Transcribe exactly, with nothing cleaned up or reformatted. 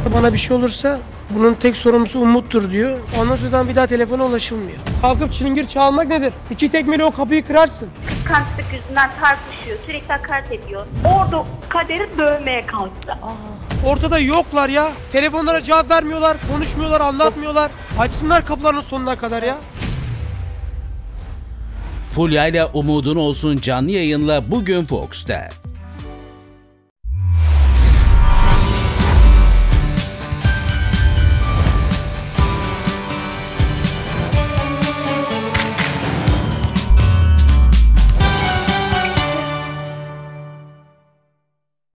Bana bir şey olursa bunun tek sorumlusu Umut'tur diyor. Ondan sonra bir daha telefona ulaşılmıyor. Kalkıp çilingir çalmak nedir? İki tekmeyle o kapıyı kırarsın. Kıskançlık yüzünden tartışıyor, sürekli hakaret ediyor. Orada Kader'i dövmeye kalktı. Aa. Ortada yoklar ya. Telefonlara cevap vermiyorlar, konuşmuyorlar, anlatmıyorlar. Açsınlar kapılarının sonuna kadar ya. Fulya ile Umudun Olsun canlı yayınla bugün Fox'ta.